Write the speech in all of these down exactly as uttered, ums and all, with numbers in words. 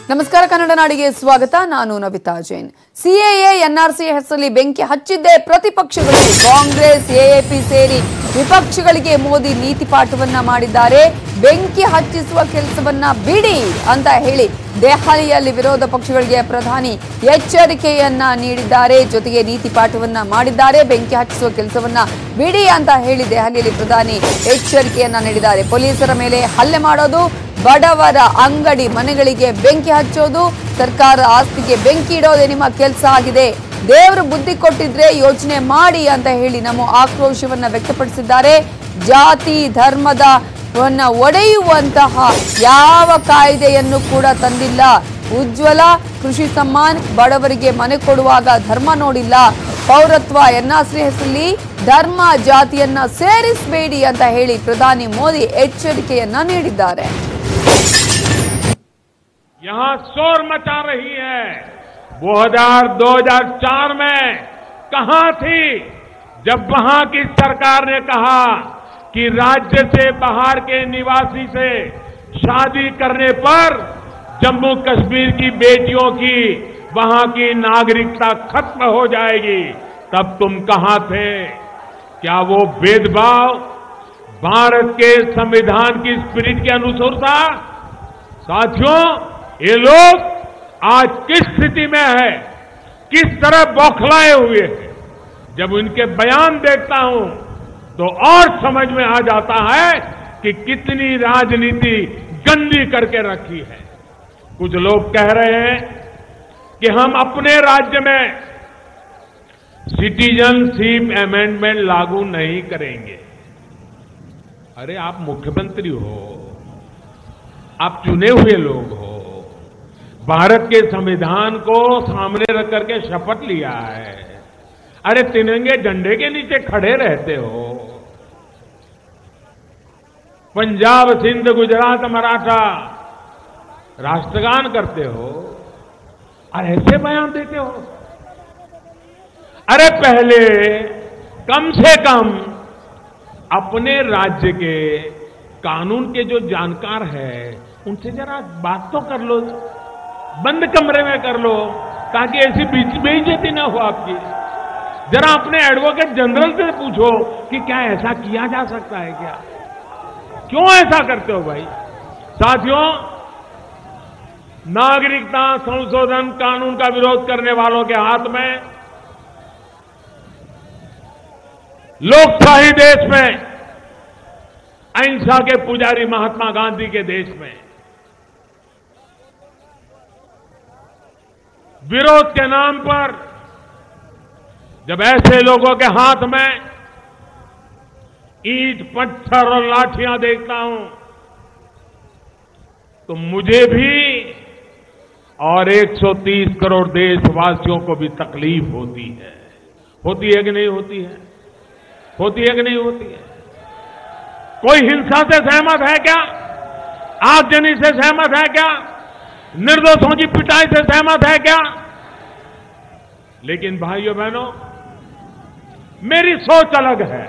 ನಮಸ್ಕಾರ ಕನ್ನಡ ನಾಡಿಗೆ ಸ್ವಾಗತ. ನಾನು ನವಿತಾ ಜೈನ್. ಸಿಎಎ ಎನ್ಆರ್ಸಿ ಹೆಸರಲ್ಲಿ ಬೆಂಕಿ ಹಚ್ಚಿದ್ದೇ ಪ್ರತಿಪಕ್ಷಗಳು. ಕಾಂಗ್ರೆಸ್ ಎಎಪಿ ಸೇರಿ ವಿಪಕ್ಷಗಳಿಗೆ ಮೋದಿ ನೀತಿ ಪಾಠವನ್ನ ಮಾಡಿದ್ದಾರೆ. ಬೆಂಕಿ ಹಚ್ಚಿಸುವ ಕೆಲಸವನ್ನ ಬಿಡಿ ಅಂತ ಹೇಳಿ ದೆಹಲಿಯಲ್ಲಿ ವಿರೋಧ ಪಕ್ಷಗಳಿಗೆ ಪ್ರಧಾನಿ ಎಚ್ಚರಿಕೆಯನ್ನ ನೀಡಿದ್ದಾರೆ. ಜೊತೆಗೆ ನೀತಿ ಪಾಠವನ್ನ ಮಾಡಿದ್ದಾರೆ. ಬೆಂಕಿ ಹಚ್ಚಿಸುವ ಕೆಲಸವನ್ನ ಬಿಡಿ ಅಂತ ಹೇಳಿ ದೆಹಲಿಯಲ್ಲಿ ಪ್ರಧಾನಿ ಎಚ್ಚರಿಕೆಯನ್ನ ನೀಡಿದ್ದಾರೆ. ಪೊಲೀಸರ ಮೇಲೆ ಹಲ್ಲೆ ಮಾಡೋದು, ಬಡವರ ಅಂಗಡಿ ಮನೆಗಳಿಗೆ ಬೆಂಕಿ ಹಚ್ಚೋದು, ಸರ್ಕಾರ ಆಸ್ತಿಗೆ ಬೆಂಕಿ ಇಡೋದೇ ನಿಮ್ಮ ಕೆಲಸ ಆಗಿದೆ. ದೇವರು ಬುದ್ಧಿ ಕೊಟ್ಟಿದ್ರೆ ಯೋಚನೆ ಮಾಡಿ ಅಂತ ಹೇಳಿ ನಮ್ಮ ಆಕ್ರೋಶವನ್ನ ವ್ಯಕ್ತಪಡಿಸಿದ್ದಾರೆ. ಜಾತಿ ಧರ್ಮದ ಒಡೆಯುವಂತಹ ಯಾವ ಕಾಯ್ದೆಯನ್ನು ಕೂಡ ತಂದಿಲ್ಲ. ಉಜ್ವಲ, ಕೃಷಿ ಸಮ್ಮಾನ್, ಬಡವರಿಗೆ ಮನೆ ಕೊಡುವಾಗ ಧರ್ಮ ನೋಡಿಲ್ಲ. ಪೌರತ್ವ ಎನ್ಆರ್ಸಿ ಹೆಸರಲ್ಲಿ ಧರ್ಮ ಜಾತಿಯನ್ನ ಸೇರಿಸಬೇಡಿ ಅಂತ ಹೇಳಿ ಪ್ರಧಾನಿ ಮೋದಿ ಎಚ್ಚರಿಕೆಯನ್ನ ನೀಡಿದ್ದಾರೆ. यहाँ शोर मचा रही है। दो हज़ार दो हज़ार चार में कहां थी जब वहां की सरकार ने कहा कि राज्य से बाहर के निवासी से शादी करने पर जम्मू कश्मीर की बेटियों की वहां की नागरिकता खत्म हो जाएगी, तब तुम कहां थे? क्या वो भेदभाव भारत के संविधान की स्पिरिट के अनुसार था? साथियों, ये लोग आज किस स्थिति में है, किस तरह बौखलाए हुए हैं, जब उनके बयान देखता हूं तो और समझ में आ जाता है कि कितनी राजनीति गंदी करके रखी है। कुछ लोग कह रहे हैं कि हम अपने राज्य में सिटीजनशिप अमेंडमेंट लागू नहीं करेंगे। अरे आप मुख्यमंत्री हो, आप चुने हुए लोग हो, भारत के संविधान को सामने रख करके शपथ लिया है। अरे तिरंगे झंडे के नीचे खड़े रहते हो, पंजाब सिंध गुजरात मराठा राष्ट्रगान करते हो और ऐसे बयान देते हो। अरे पहले कम से कम अपने राज्य के कानून के जो जानकार है उनसे जरा बात तो कर लो, बंद कमरे में कर लो, ताकि ऐसी बेइज्जती ना हो आपकी। जरा अपने एडवोकेट जनरल से पूछो कि क्या ऐसा किया जा सकता है क्या? क्यों ऐसा करते हो भाई? साथियों, नागरिकता संशोधन कानून का विरोध करने वालों के हाथ में, लोकशाही देश में, अहिंसा के पुजारी महात्मा गांधी के देश में विरोध के नाम पर जब ऐसे लोगों के हाथ में ईंट पत्थर और लाठियां देखता हूं तो मुझे भी और एक सौ तीस करोड़ देशवासियों को भी तकलीफ होती है। होती है कि नहीं होती है? होती है कि नहीं होती है? कोई हिंसा से सहमत है क्या? आगजनी से सहमत है क्या? निर्दोषों की पिटाई से सहमत है क्या? लेकिन भाइयों बहनों, मेरी सोच अलग है।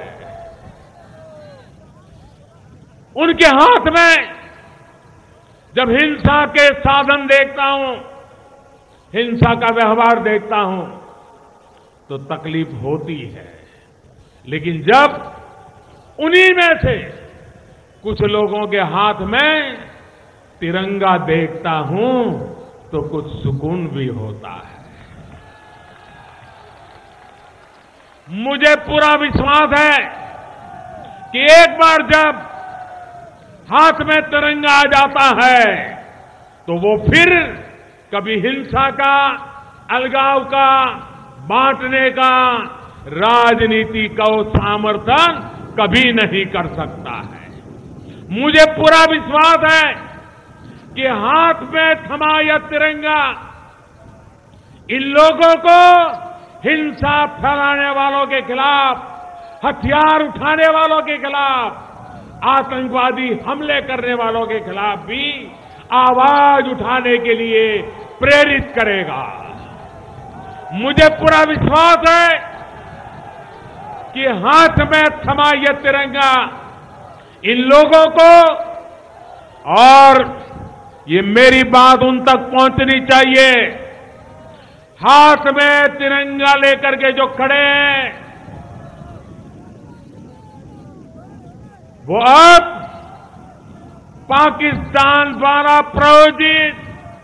उनके हाथ में जब हिंसा के साधन देखता हूं, हिंसा का व्यवहार देखता हूं तो तकलीफ होती है। लेकिन जब उन्हीं में से कुछ लोगों के हाथ में तिरंगा देखता हूं तो कुछ सुकून भी होता है। मुझे पूरा विश्वास है कि एक बार जब हाथ में तिरंगा आ जाता है तो वो फिर कभी हिंसा का, अलगाव का, बांटने का, राजनीति का समर्थन कभी नहीं कर सकता है। मुझे पूरा विश्वास है कि हाथ में थमा यह तिरंगा इन लोगों को हिंसा फैलाने वालों के खिलाफ, हथियार उठाने वालों के खिलाफ, आतंकवादी हमले करने वालों के खिलाफ भी आवाज उठाने के लिए प्रेरित करेगा। मुझे पूरा विश्वास है कि हाथ में थमा यह तिरंगा इन लोगों को और ये मेरी बात उन तक पहुंचनी चाहिए। हाथ में तिरंगा लेकर के जो खड़े हैं, वो अब पाकिस्तान द्वारा प्रायोजित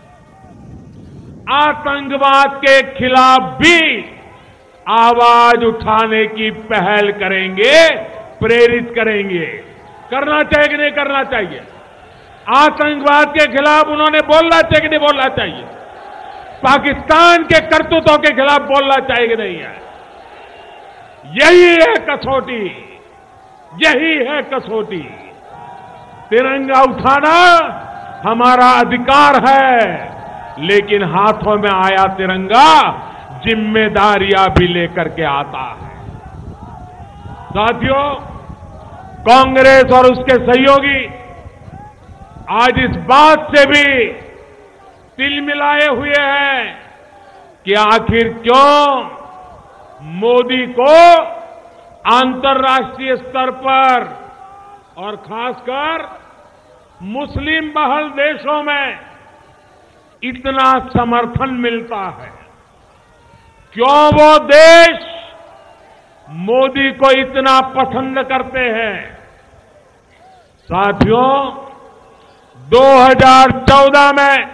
आतंकवाद के खिलाफ भी आवाज उठाने की पहल करेंगे, प्रेरित करेंगे। करना चाहिए कि नहीं करना चाहिए? आतंकवाद के खिलाफ उन्होंने बोलना चाहिए कि नहीं बोलना चाहिए? पाकिस्तान के करतूतों के खिलाफ बोलना चाहिए कि नहीं है? यही है कसौटी, यही है कसौटी। तिरंगा उठाना हमारा अधिकार है, लेकिन हाथों में आया तिरंगा जिम्मेदारियां भी लेकर के आता है। साथियों, कांग्रेस और उसके सहयोगी आज इस बात से भी तिलमिलाए हुए हैं कि आखिर क्यों मोदी को अंतर्राष्ट्रीय स्तर पर और खासकर मुस्लिम बहुल देशों में इतना समर्थन मिलता है। क्यों वो देश मोदी को इतना पसंद करते हैं? साथियों, दो हज़ार चौदह में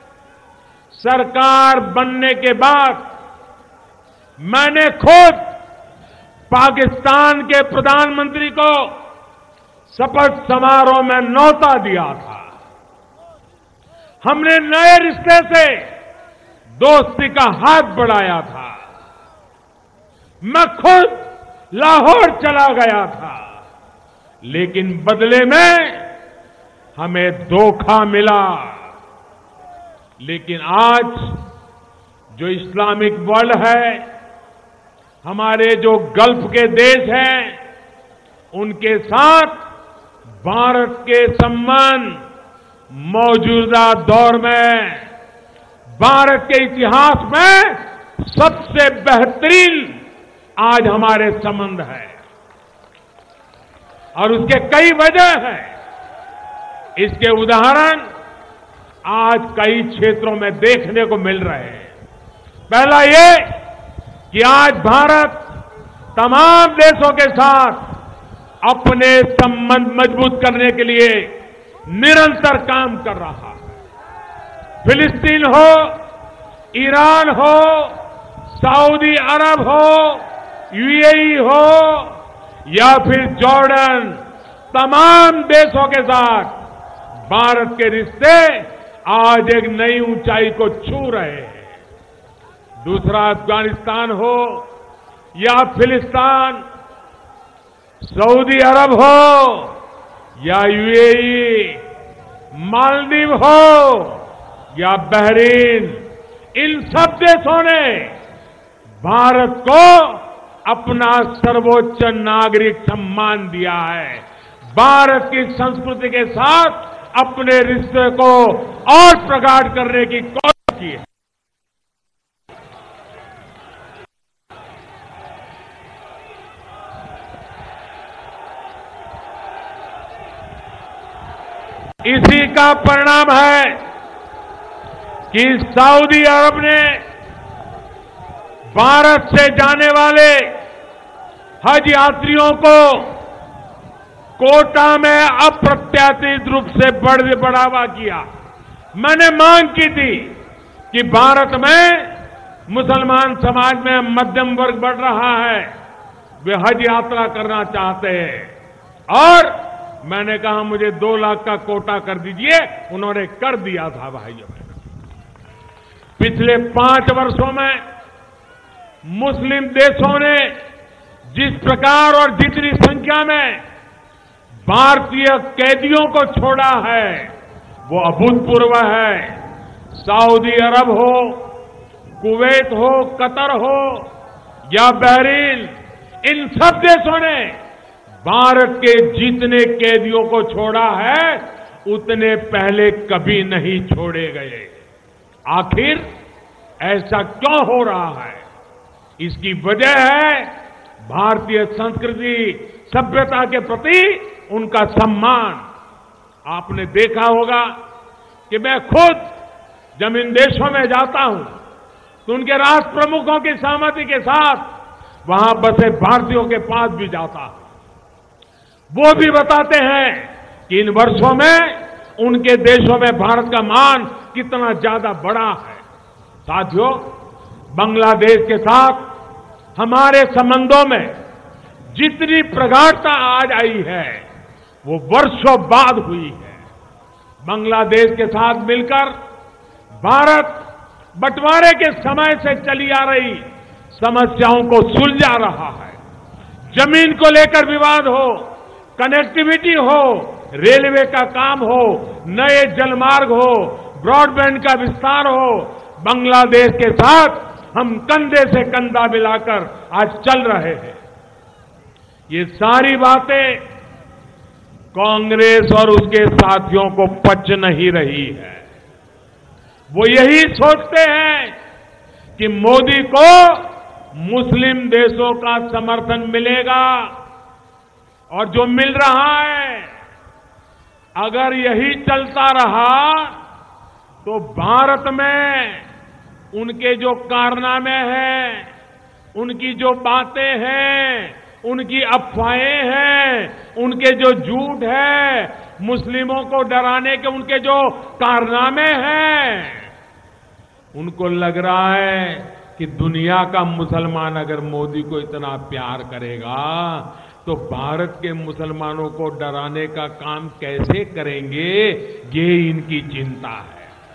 सरकार बनने के बाद मैंने खुद पाकिस्तान के प्रधानमंत्री को शपथ समारोह में न्योता दिया था। हमने नए रिश्ते से दोस्ती का हाथ बढ़ाया था। मैं खुद लाहौर चला गया था, लेकिन बदले में हमें धोखा मिला। लेकिन आज जो इस्लामिक वर्ल्ड है, हमारे जो गल्फ के देश हैं, उनके साथ भारत के संबंध मौजूदा दौर में भारत के इतिहास में सबसे बेहतरीन आज हमारे संबंध है। और उसके कई वजह हैं। इसके उदाहरण आज कई क्षेत्रों में देखने को मिल रहे हैं। पहला ये कि आज भारत तमाम देशों के साथ अपने संबंध मजबूत करने के लिए निरंतर काम कर रहा है। फिलिस्तीन हो, ईरान हो, सऊदी अरब हो, यूएई हो या फिर जॉर्डन, तमाम देशों के साथ भारत के रिश्ते आज एक नई ऊंचाई को छू रहे हैं। दूसरा अफगानिस्तान हो या फिलिस्तीन, सऊदी अरब हो या यूएई, मालदीव हो या बहरीन, इन सब देशों ने भारत को अपना सर्वोच्च नागरिक सम्मान दिया है। भारत की संस्कृति के साथ अपने रिश्ते को और प्रगाढ़ करने की कोशिश की है। इसी का परिणाम है कि सऊदी अरब ने भारत से जाने वाले हज यात्रियों को कोटा में अप्रत्याशित रूप से बढ़ बढ़ावा किया। मैंने मांग की थी कि भारत में मुसलमान समाज में मध्यम वर्ग बढ़ रहा है, वे हज यात्रा करना चाहते हैं और मैंने कहा मुझे दो लाख का कोटा कर दीजिए। उन्होंने कर दिया था। भाइयों, पिछले पांच वर्षों में मुस्लिम देशों ने जिस प्रकार और जितनी संख्या में भारतीय कैदियों को छोड़ा है, वो अभूतपूर्व है। सऊदी अरब हो, कुवैत हो, कतर हो या बहरीन, इन सब देशों ने भारत के जितने कैदियों को छोड़ा है, उतने पहले कभी नहीं छोड़े गए। आखिर ऐसा क्यों हो रहा है? इसकी वजह है भारतीय संस्कृति, सभ्यता के प्रति उनका सम्मान। आपने देखा होगा कि मैं खुद जब इन देशों में जाता हूं तो उनके राष्ट्र प्रमुखों की सहमति के साथ वहां बसे भारतीयों के पास भी जाता हूं। वो भी बताते हैं कि इन वर्षों में उनके देशों में भारत का मान कितना ज्यादा बढ़ा है। साथियों, बांग्लादेश के साथ हमारे संबंधों में जितनी प्रगाढ़ता आज आई है वो वर्षों बाद हुई है। बांग्लादेश के साथ मिलकर भारत बंटवारे के समय से चली आ रही समस्याओं को सुलझा रहा है। जमीन को लेकर विवाद हो, कनेक्टिविटी हो, रेलवे का काम हो, नए जलमार्ग हो, ब्रॉडबैंड का विस्तार हो, बांग्लादेश के साथ हम कंधे से कंधा मिलाकर आज चल रहे हैं। ये सारी बातें कांग्रेस और उसके साथियों को पच नहीं रही है। वो यही सोचते हैं कि मोदी को मुस्लिम देशों का समर्थन मिलेगा और जो मिल रहा है, अगर यही चलता रहा तो भारत में उनके जो कारनामे हैं, उनकी जो बातें हैं, उनकी अफवाहें हैं, उनके जो झूठ है, मुस्लिमों को डराने के उनके जो कारनामे हैं, उनको लग रहा है कि दुनिया का मुसलमान अगर मोदी को इतना प्यार करेगा तो भारत के मुसलमानों को डराने का काम कैसे करेंगे, ये इनकी चिंता है।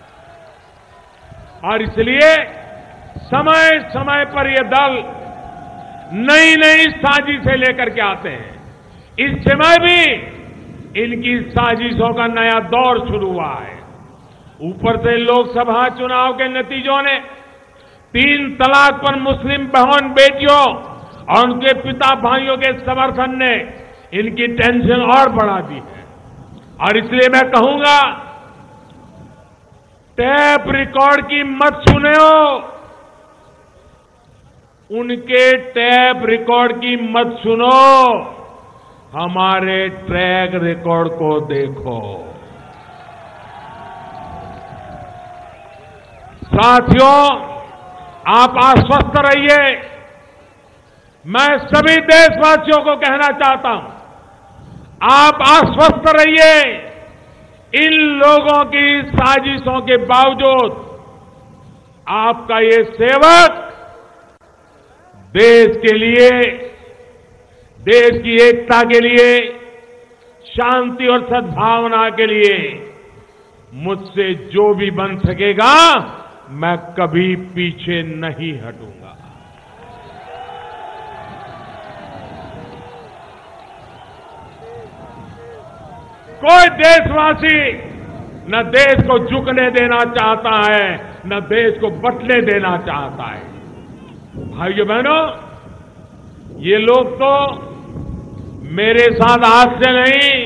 और इसलिए समय समय पर ये दल नई नई साजिशें लेकर के आते हैं। इस समय भी इनकी साजिशों का नया दौर शुरू हुआ है। ऊपर से लोकसभा चुनाव के नतीजों ने तीन तलाक पर मुस्लिम बहन बेटियों और उनके पिता भाइयों के समर्थन ने इनकी टेंशन और बढ़ा दी है। और इसलिए मैं कहूंगा, टैप रिकॉर्ड की मत सुनो, उनके टैप रिकॉर्ड की मत सुनो, हमारे ट्रैक रिकॉर्ड को देखो। साथियों, आप आश्वस्त रहिए। मैं सभी देशवासियों को कहना चाहता हूं, आप आश्वस्त रहिए। इन लोगों की साजिशों के बावजूद आपका ये सेवक देश के लिए, देश की एकता के लिए, शांति और सद्भावना के लिए मुझसे जो भी बन सकेगा, मैं कभी पीछे नहीं हटूंगा। कोई देशवासी न देश को झुकने देना चाहता है, न देश को बटने देना चाहता है। भाइयों बहनों, ये लोग तो मेरे साथ आज से नहीं,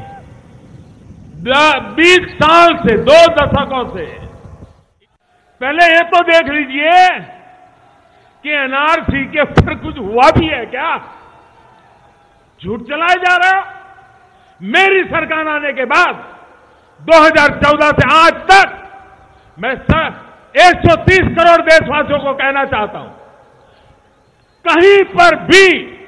बीस साल से, दो दशकों से, पहले ये तो देख लीजिए कि एनआरसी के ऊपर कुछ हुआ भी है क्या? झूठ चलाए जा रहा। मेरी सरकार आने के बाद दो हज़ार चौदह से आज तक मैं एक सौ तीस करोड़ देशवासियों को कहना चाहता हूं, कहीं पर भी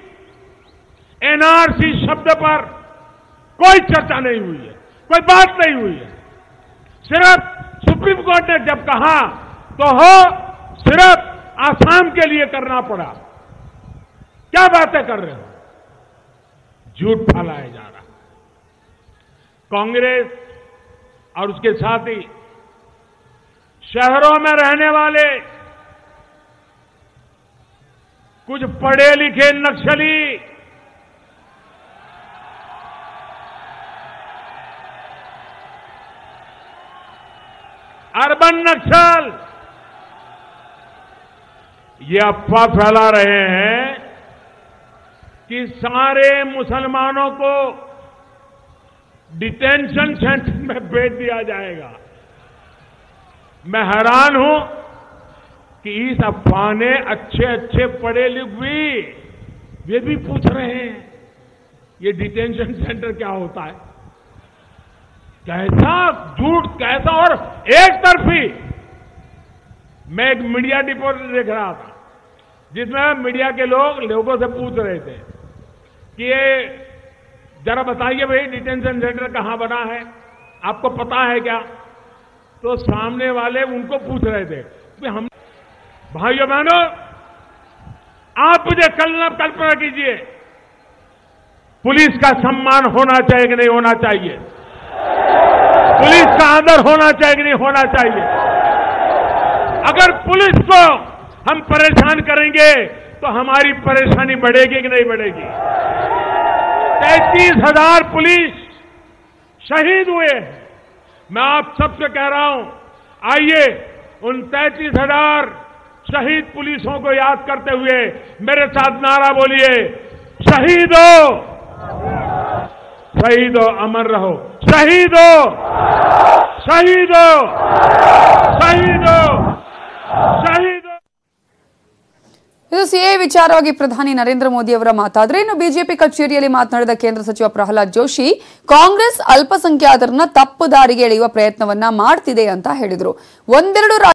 एनआरसी शब्द पर कोई चर्चा नहीं हुई है, कोई बात नहीं हुई है। सिर्फ सुप्रीम कोर्ट ने जब कहा तो हो सिर्फ आसाम के लिए करना पड़ा। क्या बातें कर रहे हो? झूठ फैलाया जा रहा। कांग्रेस और उसके साथी शहरों में रहने वाले कुछ पढ़े लिखे नक्सली अर्बन नक्सल ये अफवाह फैला रहे हैं कि सारे मुसलमानों को डिटेंशन सेंटर में भेज दिया जाएगा। मैं हैरान हूं कि इस अफवाह ने अच्छे अच्छे पढ़े लिखे वे भी पूछ रहे हैं ये डिटेंशन सेंटर क्या होता है। कैसा झूठ, कैसा और एक तरफी। मैं एक मीडिया रिपोर्ट देख रहा था जिसमें मीडिया के लोग लोगों से पूछ रहे थे कि ये जरा बताइए भाई डिटेंशन सेंटर कहां बना है, आपको पता है क्या? तो सामने वाले उनको पूछ रहे थे कि हम, भाइयों बहनों, आप मुझे कल्पना कल्पना कीजिए, पुलिस का सम्मान होना चाहिए कि नहीं होना चाहिए? पुलिस का आदर होना चाहिए कि नहीं होना चाहिए? अगर पुलिस को हम परेशान करेंगे तो हमारी परेशानी बढ़ेगी कि नहीं बढ़ेगी? तैंतीस हजार पुलिस शहीद हुए हैं। मैं आप सबसे कह रहा हूं, आइए उन तैंतीस हजार शहीद पुलिसों को याद करते हुए मेरे साथ नारा बोलिए, शहीद हो, शहीद हो, अमर रहो, शहीद हो, शहीद हो, शहीद हो, शहीद हो। ಇದು ಸಿಎ ವಿಚಾರವಾಗಿ ಪ್ರಧಾನಿ ನರೇಂದ್ರ ಮೋದಿ ಅವರ ಮಾತಾದ್ರೆ, ಇನ್ನು ಬಿಜೆಪಿ ಕಚೇರಿಯಲ್ಲಿ ಮಾತನಾಡಿದ ಕೇಂದ್ರ ಸಚಿವ ಪ್ರಹ್ಲಾದ್ ಜೋಶಿ, ಕಾಂಗ್ರೆಸ್ ಅಲ್ಪಸಂಖ್ಯಾತರನ್ನ ತಪ್ಪು ದಾರಿಗೆ ಎಳೆಯುವ ಪ್ರಯತ್ನವನ್ನ ಮಾಡ್ತಿದೆ ಅಂತ ಹೇಳಿದ್ರು. ಒಂದೆರಡು